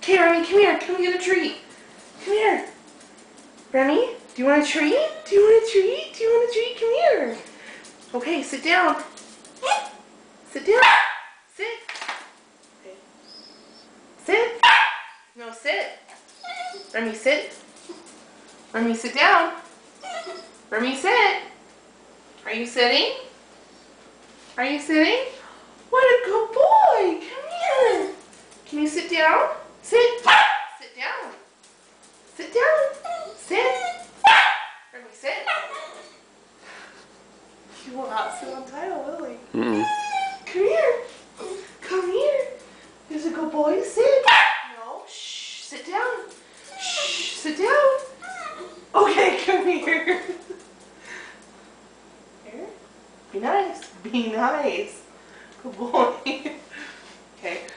Okay, Remy, come here. Come get a treat. Come here. Remy, do you want a treat? Do you want a treat? Do you want a treat? Come here. Okay, sit down. Sit down. Sit. Okay. Sit. No, sit. Remy, sit. Remy, sit down. Remy, sit. Are you sitting? Are you sitting? What a good boy. Come here. Can you sit down? Sit. Sit down. Sit down. Sit. Remy, sit. He will not sit on tile, will he? Mm-mm. Come here. Come here. There's a good boy. Sit. No. Shh. Sit down. Shh. Sit down. Okay, come here. Here. Be nice. Be nice. Good boy. Okay.